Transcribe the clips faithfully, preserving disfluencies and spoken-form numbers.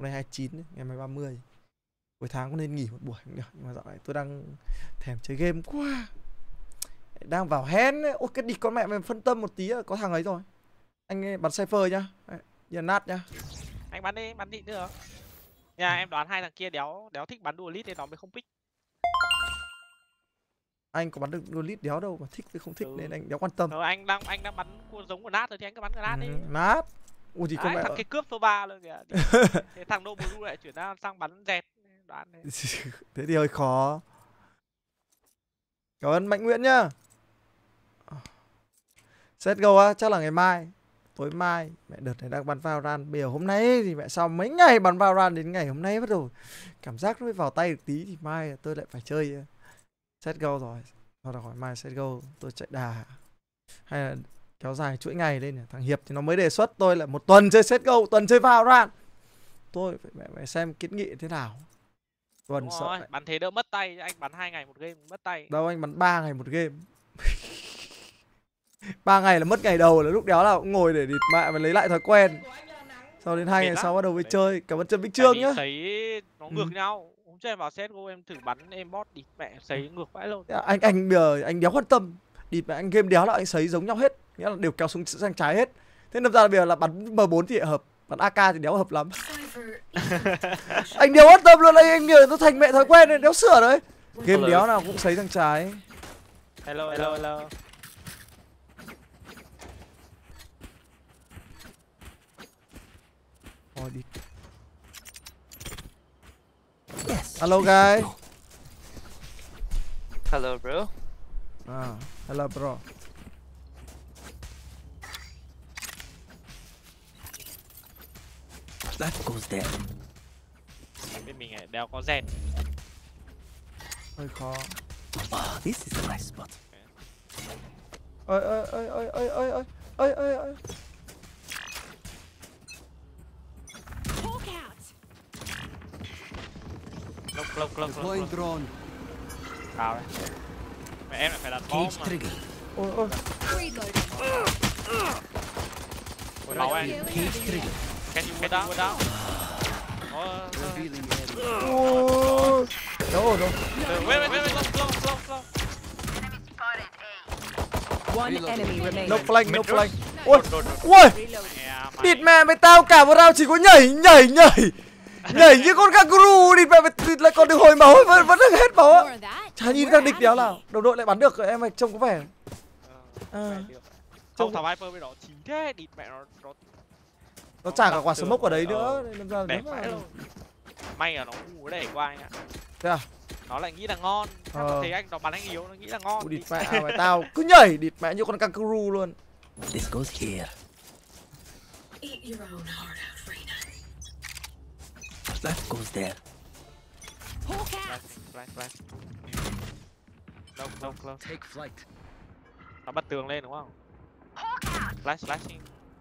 Hôm nay hai mươi chín đấy, ngày mai ba mươi. Cuối tháng có nên nghỉ một buổi không nhỉ? Nhưng mà dạo này tôi đang thèm chơi game quá. Đang vào hén ấy. Ôi cái địch con mẹ mày phân tâm một tí là có thằng ấy rồi. Anh bắn Cypher nhá. Giờ nát nhá. Anh bắn đi, bắn đi được. Nhà em đoán hai thằng kia đéo đéo thích bắn duelist nên nó mới không pick. Anh có bắn được duelist đéo đâu mà thích thì không thích Ừ. nên anh đéo quan tâm. Ờ, anh đang anh đang bắn giống của nát rồi thì anh cứ bắn cái nát đi. Ừ, nát. Ui thì con mẹ thằng kia cướp số ba luôn kìa. Thế thằng Nobu lại chuyển sang bắn dẹt. Đoán thế. Thế thì hơi khó. Cảm ơn Mạnh Nguyễn nhá. Set go á, chắc là ngày mai. Tối mai. Mẹ đợt này đang bắn Valorant. Bây giờ hôm nay thì mẹ sau mấy ngày bắn Valorant đến ngày hôm nay bắt đầu cảm giác nó mới vào tay được tí thì mai tôi lại phải chơi set go rồi. Sau đó hỏi mai set go tôi chạy đà. Hay là kéo dài chuỗi ngày lên. Thằng Hiệp thì nó mới đề xuất tôi là một tuần chơi set go, tuần chơi Valorant. Tôi phải, mẹ, mẹ xem kiến nghị thế nào. Tuần Đúng sợ rồi, mẹ. bắn thế đỡ mất tay, anh bắn hai ngày một game mất tay. Đâu anh bắn ba ngày một game. ba ngày là mất ngày đầu, là lúc đó là cũng ngồi để địt mẹ và lấy lại thói quen. Sau đến hai ngày sau bắt đầu mới chơi. Cảm ơn Trần Bích Trương nhá. Thấy nó ngược ừ. nhau. Hôm trước em vào set go em thử bắn em bot địt mẹ sấy ngược vãi luôn. Anh anh bây giờ anh đéo quan tâm. Địt mẹ anh game đéo là anh sấy giống nhau hết. Nghĩa là đều kéo súng sang trái hết. Thế đâm ra là bây giờ là bắn M bốn thì hợp, bắn a ca thì đéo hợp lắm. Anh đéo quan tâm luôn, anh anh tôi thành mẹ thói quen nên đéo sửa đấy. Game đéo nào cũng sấy sang trái. Hello hello hello. Thôi đi. Hello guy. Hello bro. À, hello bro. That goes there. Bên mình đéo có rèn. Hơi khó. Oh, this is a nice spot. Ơi ơi ơi ơi ơi ơi ơi ơi ơi ơi. Lông lông lông Deploying drone. Cao đấy. Mẹ em lại phải đặt bom mà. Ôi ôi. Ôi máu anh. Cage trigger. Can you get down? Get down. Revealing area. Ôi. Đâu rồi đâu. Wait wait wait wait slow slow slow. One enemy remaining. No flank, no flank. Ôi. Ôi. Địt mẹ mày tao cả một round chỉ có nhảy nhảy nhảy. Nhảy như con kangaroo đi mẹ mày lại còn được hồi máu vẫn vẫn được hết máu á. Chả nhìn thằng địch đéo nào. Đồng đội lại bắn được em mày trông có vẻ. À. Không thằng Viper bên đó chín thế, địt mẹ nó nó Nó trả cả quả smoke ở đấy nữa nên ra đẹp vãi luôn. May là nó ngu để qua anh ạ. Thế à? Nó lại nghĩ là ngon. Ờ. Thấy anh nó bắn anh yếu nó nghĩ là ngon. Địt mẹ mày tao cứ nhảy địt mẹ như con kangaroo luôn. This goes here. Eat your own heart out, Reyna. That goes there. Flash, flash, flash. No, no, close. Take flight. Nó bắt tường lên đúng không? Flash, flashing.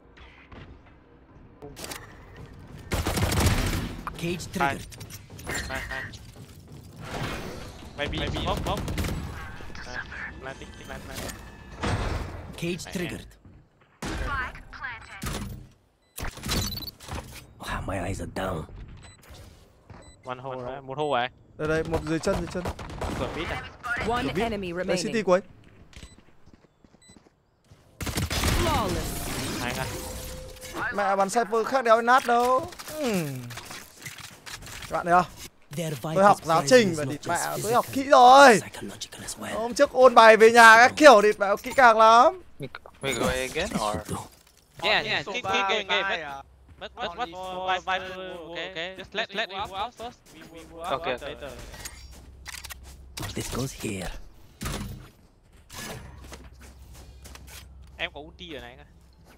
Cage triggered. Nice, nice. Maybe, maybe smoke, smoke. Nice. Planting, plant, plant. Cage triggered. Wow, my eyes are down. One hole đấy, một hole à? Đây đây, một dưới chân dưới chân. Cửa mid à? One enemy Đây City remaining. cuối. Flawless. Hay à? Mẹ bắn Cypher khác đéo nát đâu. Uhm. Các bạn thấy không? Tôi học giáo trình và địt mẹ tôi học kỹ rồi. Hôm trước ôn bài về nhà các kiểu địt mẹ kỹ càng lắm. We go again or? Yeah, yeah, keep, keep game, game. What, what, what, what, Viper, okay, just let, let me go out first. We, we go out Okay, later. This goes here. Em có ulti ở này anh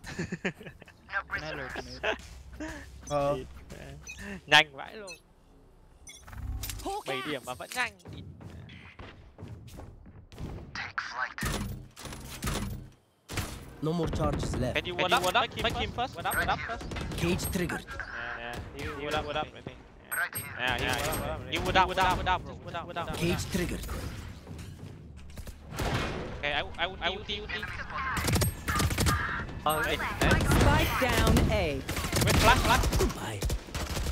Ờ. Nhanh vãi luôn. bảy điểm mà vẫn nhanh. No more charges left. Can you ward up? Make him, make him first. Ward up, ward up first. Cage triggered. Yeah, yeah. You, you ward up, ward up. I think. Yeah, yeah, yeah. You ward up, ward up, ward up, ward up, ward up. Cage triggered. Okay, I, I, I ulti, ulti. Oh, wait. Spike down A. Wait, flash, flash. Goodbye.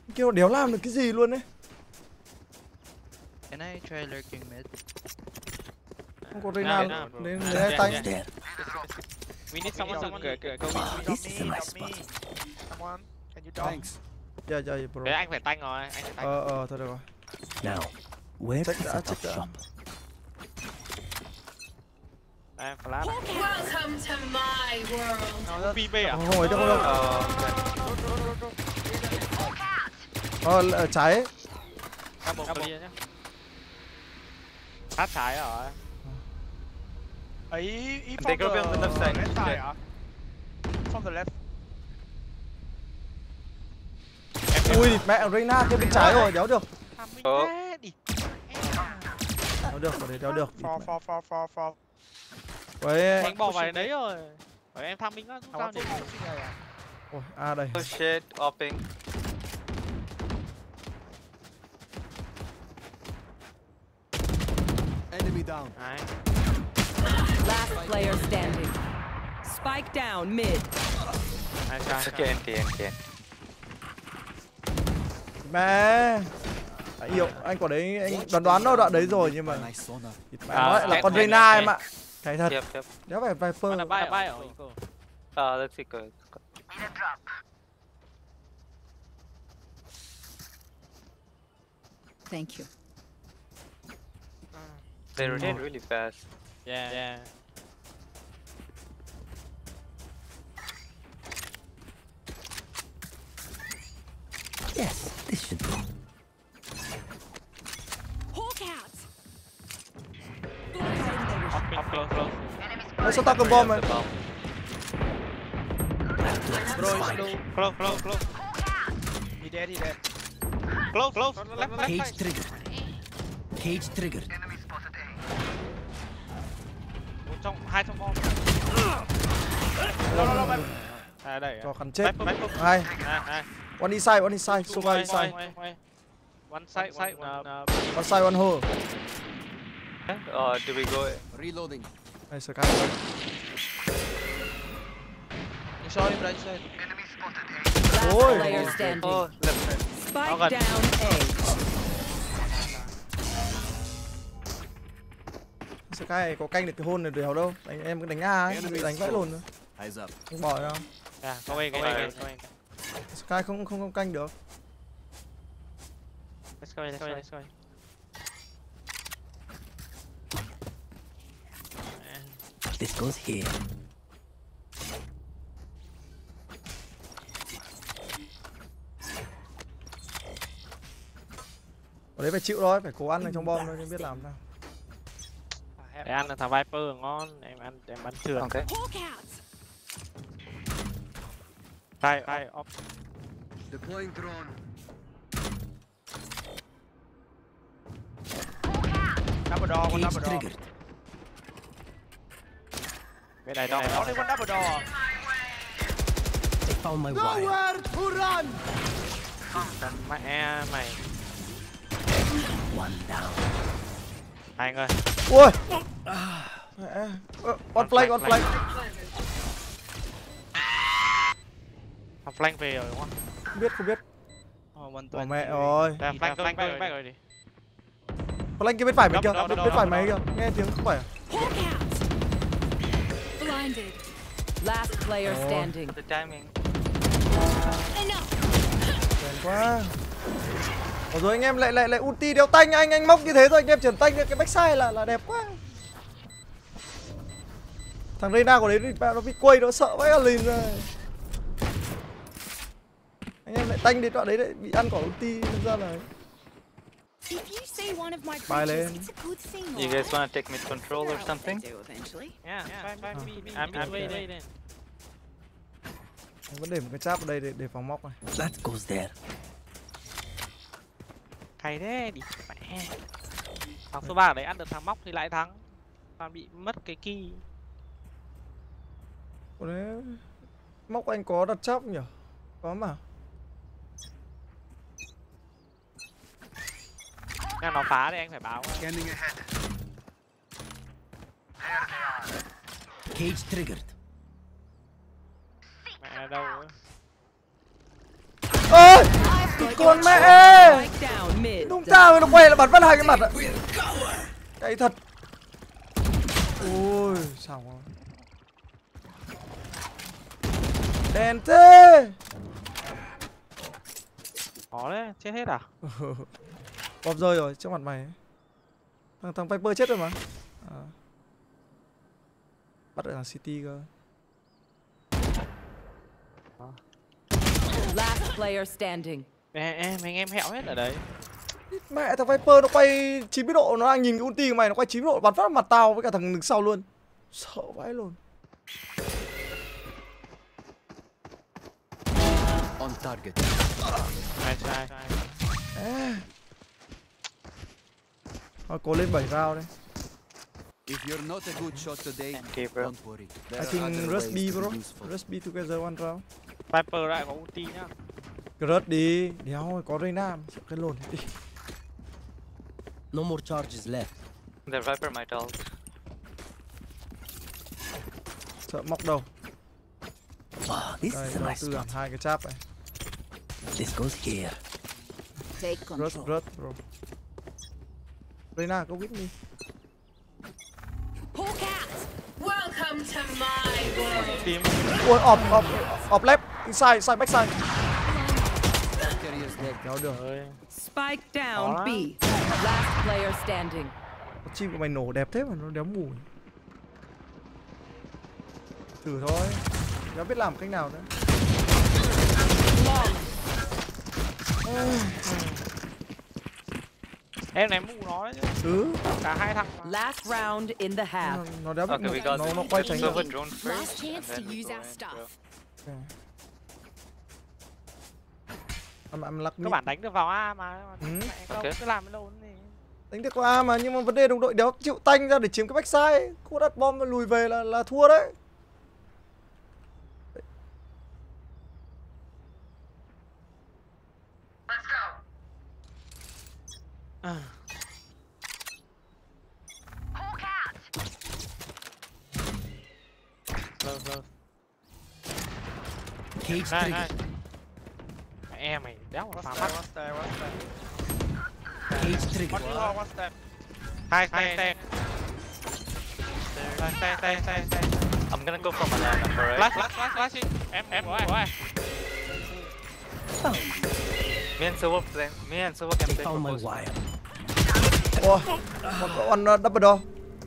Kêu đéo làm được cái gì luôn đấy. Can I try lurking mid? Không có Reyna Nah, đến nah, lấy yeah, tay. yeah. There. We need someone, someone. Go, go, go. This is a nice spot. Come on, can you dog? Dạ dạ bro. Để anh phải tanh rồi, anh phải tanh. Ờ ờ thôi được rồi. Now, where's Check the that, top check that. shop? Đây, flash. Welcome to my world. Nó pê bê à? Không không ấy đâu không đâu. Ờ là trái ấy. Ra một clear nhá. Sát trái rồi. Ấy, ý They go beyond the left side. left side Yeah. hả? From the left. Ui mẹ Reyna kia bên trái rồi, đéo được. Ờ. Đéo được, ở đây đéo được. For, for, for, for, for. Vậy Anh bỏ vào đấy rồi. Bởi em tham minh á, I sao want nhỉ? to pushing area. ôi a đây. Oh shit, opping. Enemy down. Đấy. Last player standing. Spike down mid. Hai trái. Okay, N T, N T. Mẹ. Đã hiểu, anh quả đấy anh đoán đoán đâu đoạn đấy rồi nhưng mà Nice sonar. mẹ nói lại là em- con em- Reyna em- em ạ. Cái thật. Yep, yep. Đéo phải Viper. Mana bay bay ở Eco. Uh, let's see, go. Thank you. They rotate really fast. Yeah, yeah. Yes, this should do. Hawk out. Up, up close, close. Nó sao tao cầm bom Bring này. up the bomb. Bro, it's low. Close, close, close. He dead, he dead. Close, close. Left, left Cage side. triggered. Cage triggered. Một trong hai trong bom. À đây. Cho khắn chết. Back, back, back. Hai. À, à. One inside, one inside, so Quay, inside. quay, quay. One side, side, one. Uh, One side, one hole. Uh, do we go? Reloading. Đây Sky. You saw him right side. Last Ôi. player standing. Oh, left side. Spike gần. down A. Sky có canh được cái hôn này đéo đâu. Đánh em cứ đánh A ấy, bị đánh vãi lồn nữa. Eyes up. Không bỏ đâu. yeah, go away, go away, go away, go away. Sky không không không canh được. Let's go away, let's go away, let's go away. This goes here. Ở đấy phải chịu thôi, phải cố ăn ở trong bom thôi, nhưng biết làm sao. Để ăn là thằng Viper ngon, em ăn em bắn sườn. Okay. Hawk out. Tay, tay, off. Deploying drone. Double door, one Cage double door. triggered. Bên này đâu? Only one double door. They found my wire. Nowhere to run. Mẹ mày. One down. Anh ơi. Ui. Mẹ. Ờ, One flank, one flank. Học flank về rồi đúng không? Không biết, không biết. Oh, one Bỏ mẹ rồi. Ra flank flank back back rồi đi. Flank kia bên phải mày Đâu, kìa, đâu, bên đâu, bên phải đâu, mày đâu. kìa. Nghe tiếng không phải à? Hawk out. Blinded. Last player Oh. standing. The timing. Enough. Đèn quá. Ủa rồi anh em lại lại lại ulti đeo tanh, anh anh móc như thế rồi anh em chuyển tanh cái backside là là đẹp quá. Thằng Reyna của đấy nó bị quay nó sợ vãi cả lìn rồi. Anh em lại tanh đến đoạn đấy lại bị ăn quả ulti nên ra là If you see one of my Bài creatures, lên. it's a good thing. You guys wanna take mid control or something? They do eventually. Yeah, fine, fine, me, me. I'm in way đây đây. Anh vẫn để một cái trap ở đây để để phòng móc này. That goes there. Hay thế đi mẹ. Thằng số ba đấy ăn được thằng móc thì lại thắng. Toàn bị mất cái key. Ủa đấy, móc anh có đặt trap nhỉ? Có mà. Nếu nó phá thì anh phải báo. Scanning ahead. Cage triggered. Mẹ đâu ấy. Ơi! Con mẹ Spike down mid. đúng tao nó quay là bắn phát hai cái mặt ạ. Cái thật. Ôi sao rồi. Đèn thế. Khó đấy, chết hết à? Bom rơi rồi trước mặt mày. Thằng thằng Viper chết rồi mà. À. Bắt được thằng City cơ. Last player standing. Em em anh em hẹo hết ở đấy. Mẹ thằng Viper nó quay chín mươi độ, nó đang nhìn cái ulti của mày, nó quay chín mươi độ bắn phát vào mặt tao với cả thằng đứng sau luôn. Sợ vãi luôn. On target. Hai sai. À. Thôi cố lên bảy round đây. If you're not a good shot today, Okay, bro. don't worry. I There are think other rush ways B to bro. be useful. Rush B together one round. Viper lại có ulti nhá. Rush đi. Đéo ơi, có Reyna. Sợ cái lồn đi. No more charges left. The Viper might ult. Sợ móc đầu. Oh, this Đây, is a đầu nice tư hẳn spot. hai cái cháp này. This goes here. Take Rush, control. rush bro. Reyna, go with me. Hawk out. Welcome to my world. Team. Ôi, off, off, off left, inside, inside, backside. Carrier's dead. Đéo được. Ơi. Spike down Đó. B. Last player standing. Con chim của mày nổ đẹp thế mà nó đéo mù. Thử thôi. Đéo biết làm cách nào nữa. Em ném mù nó đấy chứ. Ừ. Cả hai thằng mà. Last round in the Nó, half. nó đéo biết Okay, we got nó, nó quay the thành silver drone Last first, chance and to then we use go our in, stuff. bro. Em em lắc Các mít. bạn đánh được vào A mà. Ừ. Mẹ không Ok. cứ làm cái lồn gì. Đánh được qua mà nhưng mà vấn đề đồng đội đéo chịu tanh ra để chiếm cái backside. Cô đặt bom mà lùi về là là thua đấy. À. Vâng, vâng. Cage Này, trigger. này. Mẹ em mày đéo nó phá mắt. Cage trigger. Hai tay tay. Tay tay tay tay tay. I'm gonna go for my land number, right? Flash flash flash flash. Em em của ai? Me and Silver play. Me and Silver can They play found my for wire. Ôi, một con uh, double door.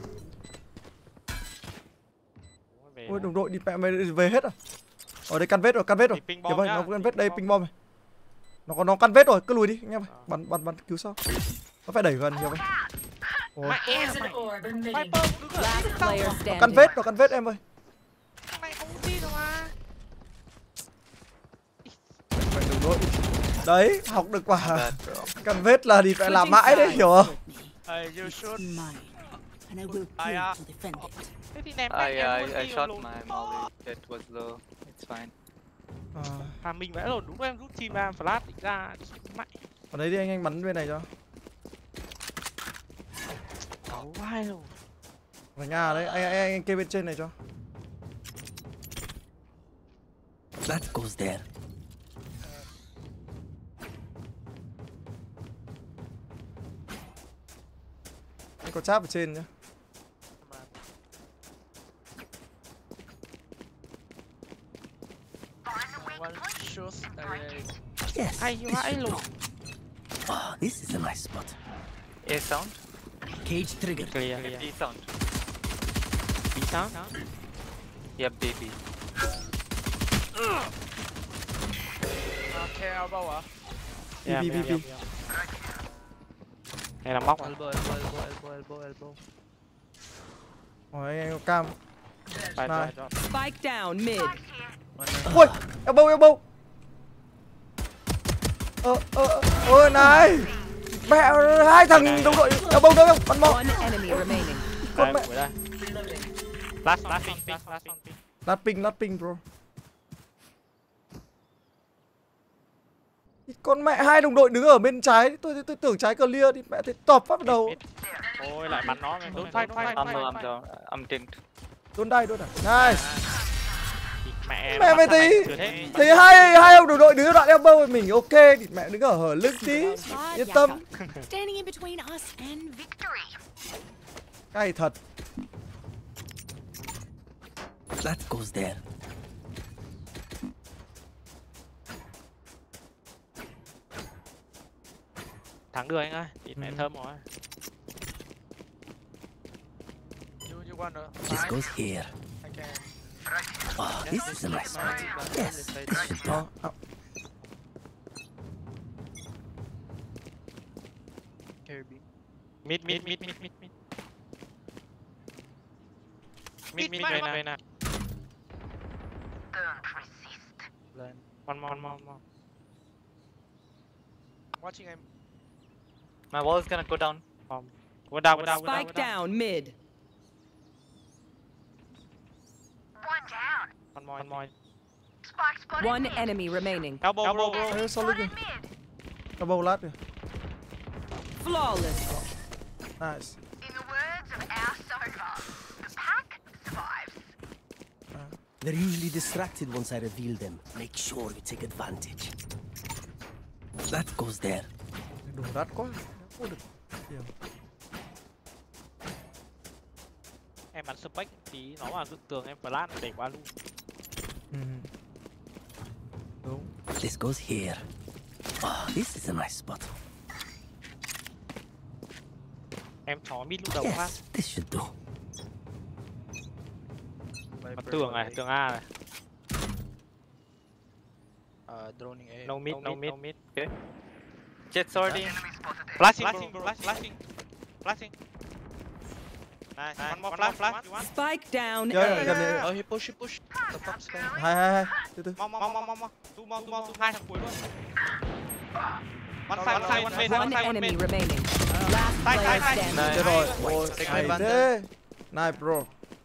Ôi đồng đội đi mẹ mày về hết rồi. Ở đây căn vết rồi, căn vết rồi. Ping Kìa bom vậy, nhá. nó căn vết đây Ping ping bom. bom này. Nó có nó căn vết rồi, cứ lùi đi anh em ơi. Bắn bắn bắn cứu sau. Nó phải đẩy gần nhiều vậy. Ôi, There's an orb emitting. Viper đứng ở Last player nó căn standing. vết, nó căn vết em ơi. thằng này không ulti đâu mà. Phải đồng đội. Đấy, học được quả. bad, bro. Căn vết là thì phải làm mãi đấy, hiểu không? Hey, you shoot. Mine. And I will Ai à? kill to defend it. Thế thì ném I, mạnh em I, I ulti shot lùn. my molly. It was low. It's fine. À, À mình vẽ lồn đúng em rút team em flash định ra mạnh. còn đấy đi anh anh bắn bên này cho. Đấu vai rồi. Ở nhà đấy, anh anh anh kê bên trên này cho. That goes there. Anh có cháp ở trên nhá. Yes. Hay this vãi should lùn. do. Oh, this is a nice spot. A sound. Cage trigger. Clear clear. B sound. Bí sao? Yep, baby. Yeah, Bi, bi, yeah, bi. yeah. Này là móc à? Elbow, elbow, elbow, elbow, elbow, elbow. Rồi anh anh có cam. Phải Này. rồi, rồi. Spike down mid. Ui, elbow elbow. Ờ ờ ôi này. Mẹ hai thằng đồng đội elbow đâu không? Bắn mò. One enemy remaining. Con Đây, mẹ. cuối đây. Last last ping ping last ping. Lát ping, lát ping bro. Con mẹ hai đồng đội đứng ở bên trái, tôi tôi, tôi tưởng trái clear đi mẹ thấy tọp phát vào đầu. Ôi lại bắn nó mày. Don't fight, don't fight, I'm don't low, I'm fight. down. I'm dinked. Đôn đai đôn à. Nice. Thì Mẹ Mẹ mày thấy chưa thế. thấy hai hai ông đồng đội đứng ở đoạn elbow mình ok thì mẹ đứng ở hở lưng tí yên tâm. Standing in between us and victory. Cay thật. That goes there. Thắng được anh ơi, thịt mẹ thơm rồi. This goes here. Oh, this is a nice spot. Yes, this should do. Ờ, ờ, Mid mid mid mid mid mid. Mid mid về nào về nào. Lên. One more one more one more. Watching him. My wall is gonna go down. Um, go down go down go down. Spike down mid. One more one more. One enemy remaining. Elbow elbow bro. Ê, sau lưng kìa. Elbow lát kìa. Flawless. Nice. They're usually distracted once I reveal them. Make sure you take advantage. That goes there. Đồ đắt quá. Không được. Nhiều. Em bắn spec tí nó vào dựng tường em flash để qua luôn. Ừ. Đúng. This goes here. Oh, this is a nice spot. Em chó mid lúc đầu phát. Yes, this should do. Bắn tường này, tường A này. Uh, droning A. No mid, no mid, no mid. Okay. Jet's already. Flashing, flashing, bro, flashing, flashing. Nice, one more flash, flash. You want? Spike down. Chơi A. gần đây. Oh, he push, he push. The top spam. Hai hai hai. Từ từ. Mau mau mau mau mau. Tu mau tu mau tu hai thằng cuối luôn. One side, one side, one side, One one side, one enemy mid. remaining. Last Side, player side, side. standing. Chết rồi. Ôi, Take hay my bundle. thế. Nice bro.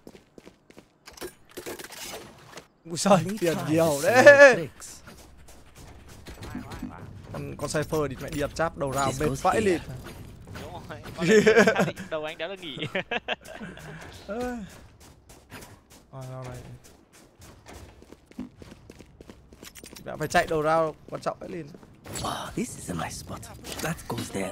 Ui giời, tiền nhiều đấy. Tricks. Con con Cypher thì mẹ đi đập cháp đầu rào This mệt goes vãi here. lịt. Đúng rồi. Con này xác định đầu anh đã được nghỉ. Rồi nào này. Đã phải chạy đầu rào quan trọng vãi lịt. Oh, this is a nice spot. That goes there.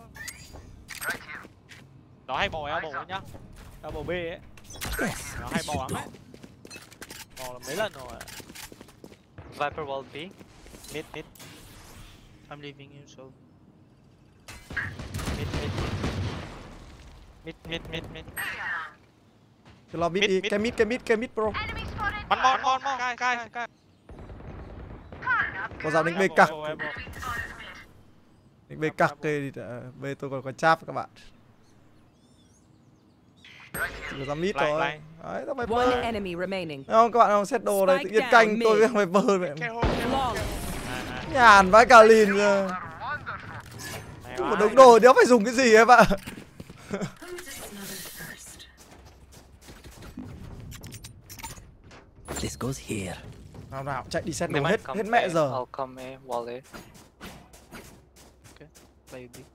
Nó hay bò elbow ấy nhá. Elbow B ấy. Yes, Nó hay this bò should lắm do. ấy. Bò là mấy lần rồi. Viper wall B. Mid mid I'm leaving you, so. mid mid. Mid mid mid mid. Cứ lo mid Mid, đi, mid. cái mid, cái mid, cái mid bro. One more, one more, one more. Guys, guys, guys. Có dạo đánh bê cặc. Đánh bê cặc đây thì uh, bê tôi còn có cháp các bạn. Chỉ có ra mid Lại, thôi. lại. Đấy, tao phải One bơ. enemy remaining. Thấy không các bạn không set đồ này tự Spike nhiên down canh tôi mid. phải bơ mẹ. Flawless. Nhàn vãi cả lìn rồi. Một đống đồ đéo phải dùng cái gì em ạ. Who's this mother first? This goes here. Nào nào chạy đi set They đồ might hết come hết mẹ A. giờ. I'll come A, wall A. Play B.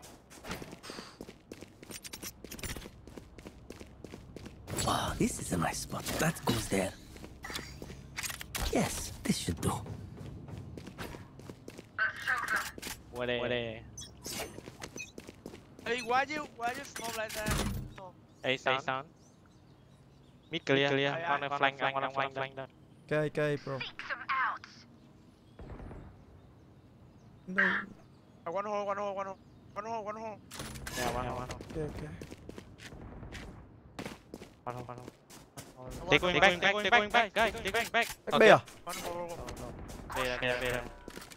Oh, this is a nice spot. That goes there. Yes, this should do. Qua đây, qua đây. Hey, why you, why you smoke like that? A sound. sound. Mid clear, clear. One flank, flank, one flank, flank. Ok ok bro. Đây. One hole, one hole, one hole. One hole, one hole. Yeah, one, one, one. Ok ok. One, one, one. They're going back, they're going back, back, guys. They're going back. Back B à? One hole. Đây, đây, đây, đây.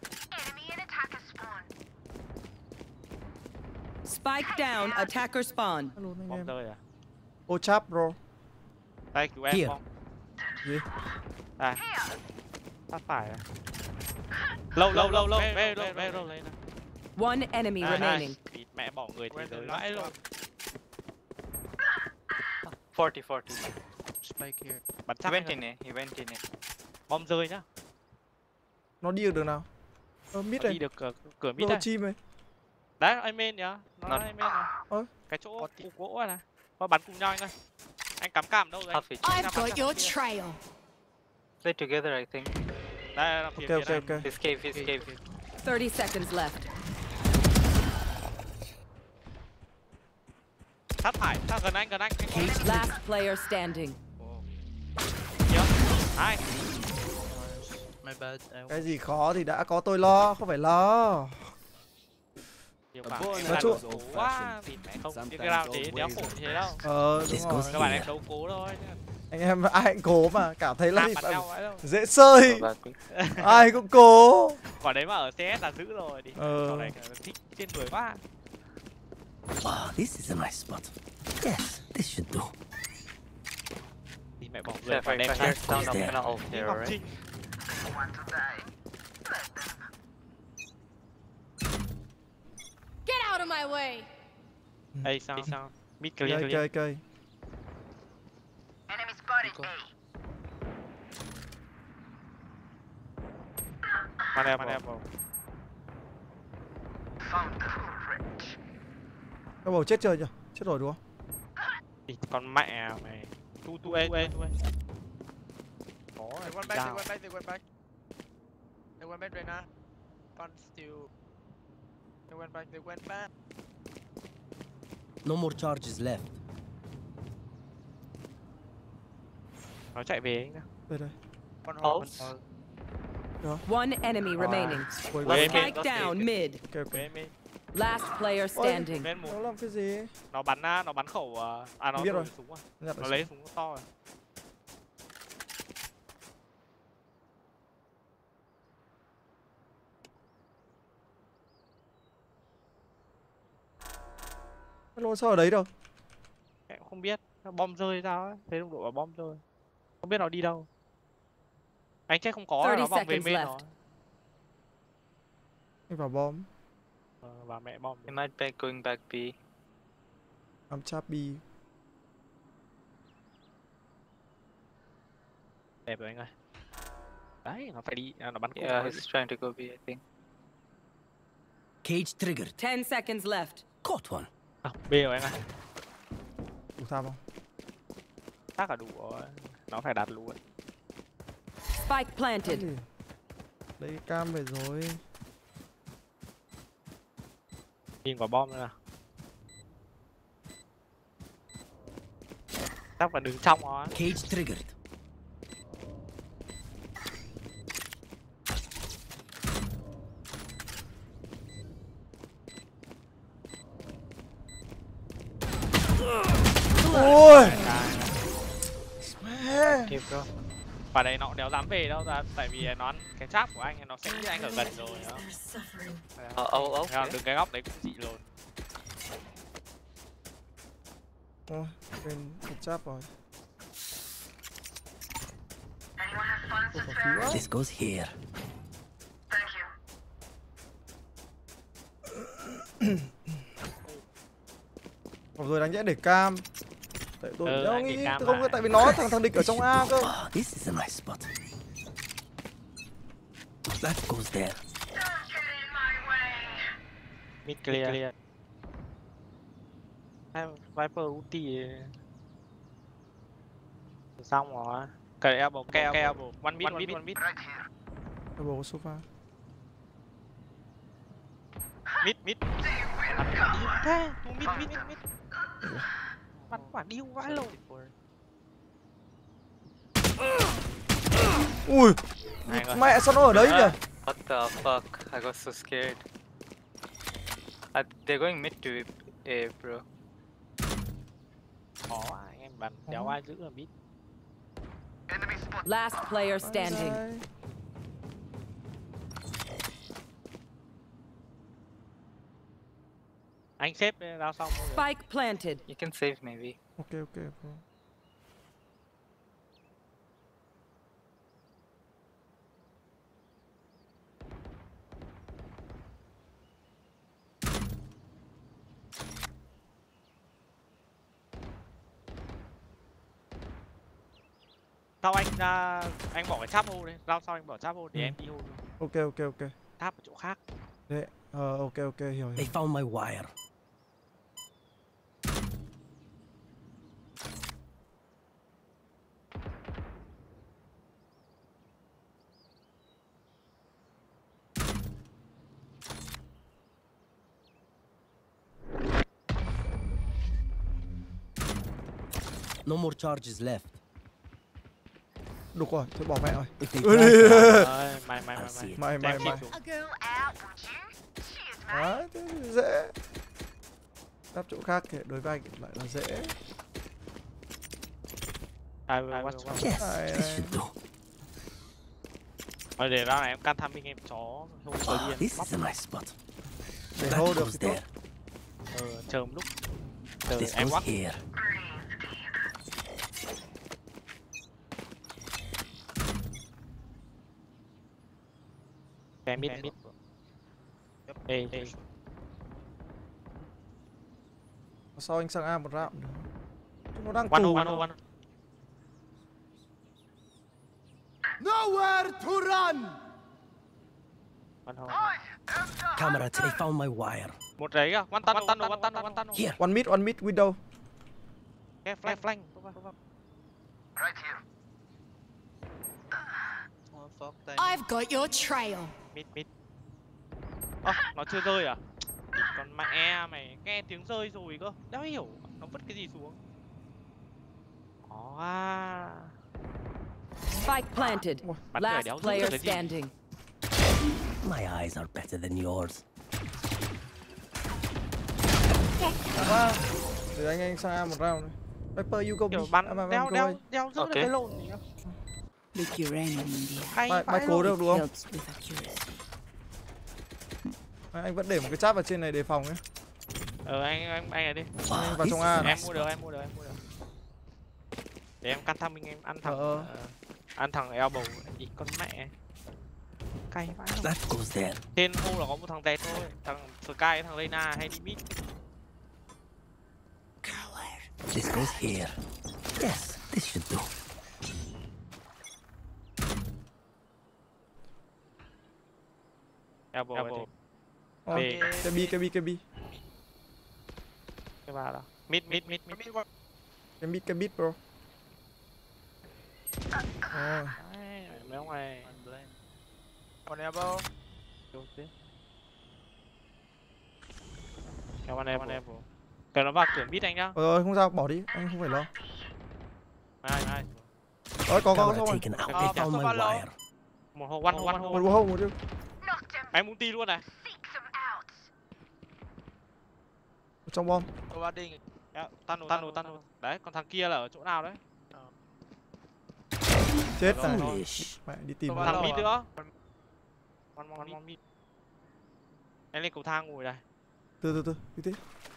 Spike down. Attacker spawn. Hello anh Bom em. rơi à? Ô cháp bro. Đây, cứu em Here. không? Gì? À. Phát phải à? Lâu, lâu, lâu, lâu. Very low, very low. Lấy nào. One enemy Nice, remaining. nice. Thịt mẹ bỏ người thì tới vãi luôn. forty, forty. Spike here. Bắn He chắc went anh in A. He went in A. Bom rơi nhá. Nó đi được đường nào? Ờ mid Nó này. đi được cửa, cửa mid Đồ này. chim này. Đấy, anh main nhá. Nó Nó- là anh main này. Ơ? Cái chỗ cụ gỗ này. Thôi bắn cùng nhau anh ơi. Anh cắm cam đâu rồi? Half it. I've got your trail. Play together, I think. Đây, Ok ok ok. His cave, his cave. thirty seconds left. Sát phải, sát gần anh, gần anh. Last player standing. Nhiều. Hai. My bad. I Cái gì khó thì đã có tôi lo, không phải lo. Nhiều A bạn. bow and Các chú- bạn đấu cố quá, thì mẹ không. Những cái round thế đéo khổ như thế đâu. Ờ đúng This rồi. goes Các bạn here. em đấu cố thôi. Anh em ai cũng cố mà, cảm thấy là Làm bắn nhau vậy đâu. dễ sơi. Go back quick. Ai cũng cố. Quả đấy mà ở xê ét là giữ rồi đi. Ờ. Sau này thích trên người quá. Oh, this is a nice spot. Yes, this should do. Thì mẹ bỏ So người if quả I đẹp if I ra. hear sound, I'm there. gonna ult Đi here, Ngọc alright? Trinh. Get out of my way! Ê sao? Ê sao? Mid Cây clear cây clear. cây. One apple. One apple. Cái bầu chết chưa nhỉ? Chết rồi đúng không? Thì con mẹ mày. Tu tu ê tu ê tu ê. Có. They went back, they went back, they went back. They went back right now. Fun still. They went back, they went back. No more charges left. Nó chạy về anh. Đây đây. One hole, one Pulse. hole. One enemy remaining. Ôi, Wait, Spike mid, down mid. ok ok. Bên bên. Last player standing. Bên một. Nó làm cái gì? Nó bắn à, nó bắn khẩu à, à nó Biết đổi rồi. súng à. Nhặt Nó ở lấy súng to rồi. cái lô sao ở đấy đâu? Em cũng không biết. Nó bom rơi sao ấy. Thấy đồng đội bảo bom rơi. Không biết nó đi đâu. Anh chắc không có là nó thirty vòng về seconds bên left. nó. Anh vào bom. Ờ, và mẹ bom. He might be going back B. I'm chappy. Đẹp rồi anh ơi. Đấy, nó phải đi, à, nó bắn cung Yeah, rồi. he's trying to go B, I think. Cage triggered. Ten seconds left. Caught one. À, B rồi anh ơi. Đủ tham không? Chắc là đủ rồi. Nó phải đặt luôn. Spike Cái planted. gì? Đây cam về rồi. Nhìn quả bom nữa nào. Chắc là đứng trong nó. Cage triggered. Ôi. Mẹ. Okay, bro. Và đây nó cũng đéo dám về đâu ra, tại vì nó ăn cái trap của anh nó sẽ biết anh ở gần rồi đó. They're suffering. Uh, oh, Thấy không? okay. Đứng cái góc đấy cũng dị luôn. Ôi, bên cái cháp rồi. Ôi, có khí quá. This goes here. Còn rồi đáng nhẽ để cam. Tại tôi Ừ, đâu anh nghĩ để cam tôi không lại. tại vì nó thằng thằng địch ở trong A cơ. Oh, this is a nice spot. That goes there. Mid clear. clear. Hai Viper ulti xong rồi. Cày elbow, cày elbow. One mid, one mid, one mid. Cái bầu có sofa. Mid, mid. Bắn quả điêu thế. Tu mid, mid, mid, mid. Bắn quả điêu vãi lộn. Ui, Anh ơi. mẹ sao nó ở đấy nhỉ? What the fuck? I got so scared. Uh, they're going mid to A, bro. Khó à, anh em bắn đéo ai giữ ở mid. Last player standing. Đây. Anh xếp ra xong rồi. Spike planted. You can save maybe. Ok ok bro. Sau anh ra, anh bỏ cái cháp hô đấy. Rao sau anh bỏ cháp hô để Ừ. em đi hô luôn. Ok ok ok. Tháp ở chỗ khác. Đấy, ờ ok ok hiểu hiểu. They found my wire. No more charges left. Đục rồi, thôi bỏ mẹ rồi. If they Ui, try to- Ơi, mày mày I'll mày see mày. it. Mày mày Đem mày. kịp Đấy, thế thì dễ. Đáp chỗ khác kìa, đối với anh lại là dễ. I will watch. Yes, Này, this này. should do. Rồi để ra này em can tham minh em chó không có Ah, điên. this is a nice spot. Để That hold được goes thì tốt. there. Ờ, chờ một lúc. Chờ This em goes watch. here. Em mid mid. Ê ê. Sau anh sang A một round nữa. Chúng nó đang One tù. one one. Nowhere to run! One hole. Comrades, I found my wire. Một đấy à? One tunnel, one tunnel, one tunnel, one tunnel. Here. One mid, one mid window. Nghe flank flank. Oh fuck, tiny. I've got your trail. Mid mid. Ơ, nó chưa rơi à? Còn mẹ mày nghe tiếng rơi rồi cơ. Đâu hiểu nó vứt cái gì xuống. Ồ à. Spike planted. Bắn người Last đéo giữ được player cái gì. standing. My eyes are better than yours. Wow. Để anh anh sang A một round này. Viper you go B. Kiểu À, bắn mà- mà đeo go đeo A. đeo giữ được Ok. cái lồn gì đâu. With uranium in the air. Hay Mai, mai vãi cố lồn. được đúng không? Helps with accuracy. Anh vẫn để một cái cháp ở trên này đề phòng ấy. Ờ anh anh anh này đi. Anh Ah, vào this trong is A a này. Em nice mua được spot. em mua được em mua được. Để em căn thăm mình em ăn thằng Ờ. ờ, ăn thằng elbow ít con mẹ. Cay vãi lồn. That goes there. Trên hô là có một thằng tẹt thôi, thằng Sky với thằng Lena hay đi mid. This goes here. Yes, this should do. Elbow, elbow. Ờ, Về. Cái B, cái B, cái B. Cái ba đó. Mid mid mid mid. Cái mid, cái mid bro. Ờ. Đấy, mấy ông này. One elbow. Vô tiếp. Cái one elbow. Cái nó vào cửa mid anh nhá. Ờ, rồi, không sao, bỏ đi, anh không phải lo. Ai ai. Rồi, có có Camera không rồi. taken out. Ờ, They found my có follow. wire. Một hô one one Một hô. búa hông, một đứa. Anh multi luôn này. Trong bom. Overding. Tunnel tunnel tunnel. Đấy, còn thằng kia là ở chỗ nào đấy? Chết này. Foolish. Mẹ đi tìm. Không nó. Thằng Hello mid à? nữa. One more one more mid. Anh lên cầu thang ngồi đây. Từ từ từ, như thế.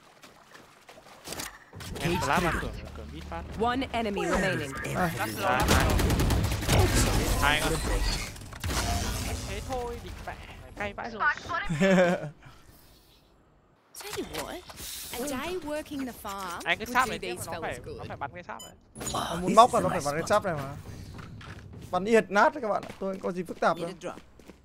Em flash vào cửa cửa mid phát. One enemy remaining. À, Hai hai. Hai cơ. Thế thôi, địch mẹ. Cay vãi rồi. Tell you what, a day working the farm Anh cứ would sáp do này tiếp these nó phải fellas nó good. phải bắn cái sáp đấy. nó Ah, muốn this móc is là a nó phải nice bắn cái spot. cháp này mà. Bắn đi hệt nát đấy các bạn ạ, tôi không có gì phức tạp đâu. Need a drop.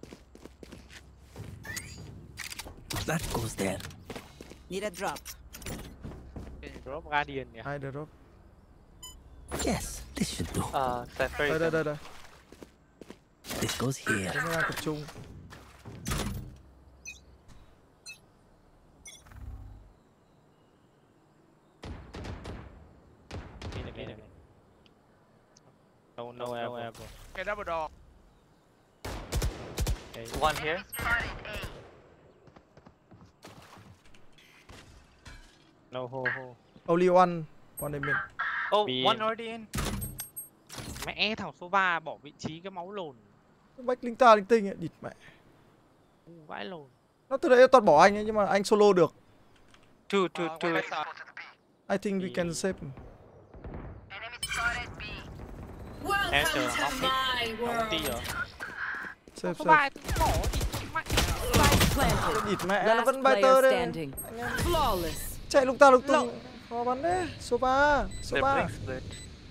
That goes there. Need a drop. Drop Guardian nhỉ. Ai drop. Yes, this should do. Uh, Cypher Đây is đây đây đây. This goes here. Chúng nó đang tập trung. Đi này, đi này. No, no, no, no. Okay, double door. one here. No, ho, ho. Only one. One in mid. Oh, Be- one already in. Mẹ thằng số ba bỏ vị trí cái máu lồn. Bách linh ta linh tinh ấy, địt mẹ. U vãi lồn. Nó từ đấy toàn bỏ anh ấy nhưng mà anh solo được. Two, two, Uh, two. one side. I think we can save. Em chờ Welcome nó to mid. my Nó world. ulti rồi. Save Số save. ba cứ bỏ đi. Mẹ. Spike planted. Địt mẹ nó Last vẫn bay player tơ đây. standing. Flawless. Chạy lung ta lung tung. Khó bắn đấy. Số ba. Số They're ba. playing split.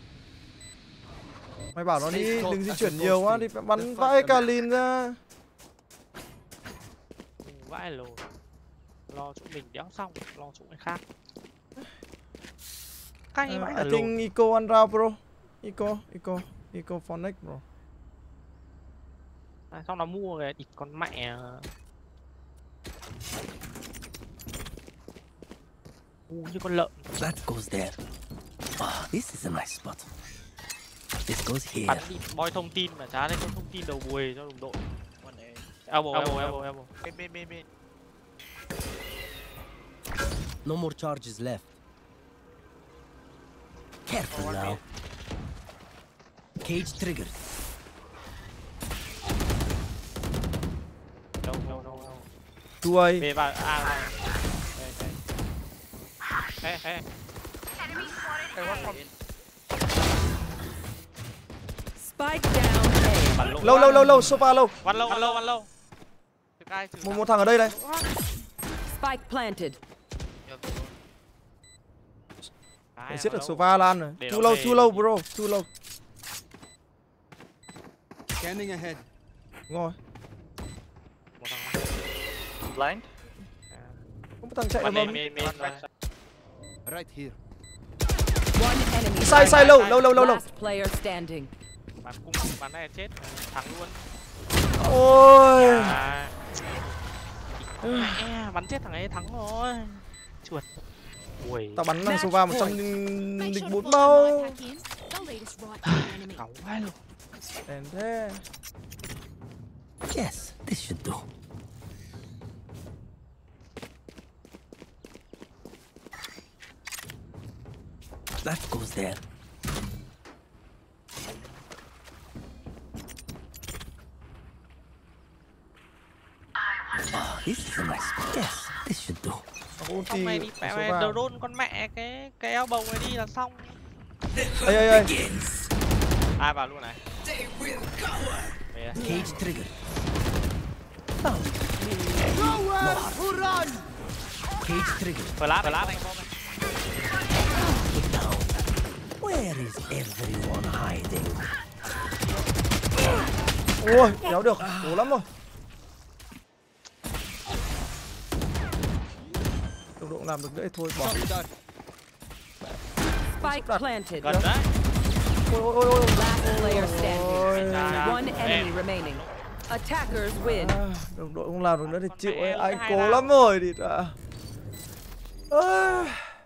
Mày bảo nó đi Stay đừng close di as chuyển opposed nhiều quá to đi the bắn first vãi cả amendment. lìn ra. U vãi lồn. Lo chỗ mình đéo xong, lo chỗ người khác. Cay Uh, vãi I là lồn. think eco one round bro. Eco, eco, eco for next bro. À, xong nó mua cái địt con mẹ. U như con lợn. That goes there. Oh, this is a nice spot. This goes here. Bắn đi boy thông tin mà chả đấy có thông tin đầu buổi cho đồng đội. Elbow, elbow, elbow, elbow. Mid, mid, mid, mid. No more charges left. Careful now. Cage triggered. Đâu, đâu, đâu, đâu. Two A. Về vào A này. Ê, ê. Ê, Hey, one from Spike down A. bắn lộn Lâu quá. lâu lâu lâu, sofa lâu. Văn lâu, văn lâu, văn lâu. Thực ai trừ Một thằng- một thằng ở đây này. Spike planted. Cái Để vào giết được đâu. sofa lan rồi. Để Too nó low, về. too low bro, too low. Scanning ahead. Ngồi. Một thằng. Blind? Có một thằng chạy One vào main, main, main rồi. Right here. One enemy. Sai sai lâu, lâu lâu lâu lâu. Last player standing. Bắn cung bắn này chết thắng luôn. Ôi. À. Mẹ, bắn chết thằng ấy thắng rồi. Chuột. Ui, Tao bắn thằng Match sofa một trăm point. linh bốn bao. cáu quá luôn. Đèn thế. Yes, this should do. That goes there. Oh, this is a nice spot. Yes, this should do. Ulti Xong mày đi mẹ mày sofa. drone con mẹ cái cái eo bầu này đi là xong. Ê ê ê. Ai vào luôn này. Về đây. Cage triggered. Oh. No harm. Cage triggered. Flash, flash anh bom. Put down. Where is everyone hiding? Ôi, kéo được, cố lắm rồi. Đồng độ làm được nữa thì thôi bỏ. Copy that. Spike planted. Gần đấy. Ôi ôi ôi ôi. Last player standing. Ôi. One enemy remaining. Attackers win. À, đồng đội không làm được nữa thì chịu ấy, mẹ anh hai cố round. lắm rồi thì đã. À.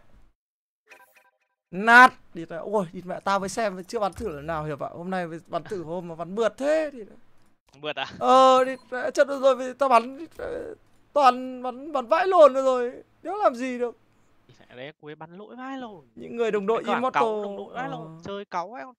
Nát đi ta. Ôi, đi mẹ tao mới xem chưa bắn thử lần nào hiểu ạ. Hôm nay mới bắn thử hôm mà bắn mượt thế thì. Vượt à? Ờ đi trận được rồi vì tao bắn đi, toàn bắn bắn vãi lồn rồi. Nếu làm gì được. Đấy cuối bắn lỗi vãi lồn. Những người đồng đội Các bạn Immortal. cáu đồng đội vãi lồn. Ờ. Chơi cáu ấy.